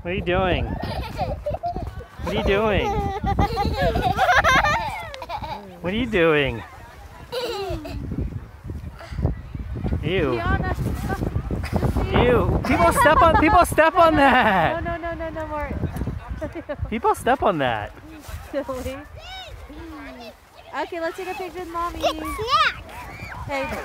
What are you doing? What are you doing? What are you doing? Ew. Ew. People step on that. No more. People step on that. Silly. Okay, let's take a picture with mommy. Snack. Hey.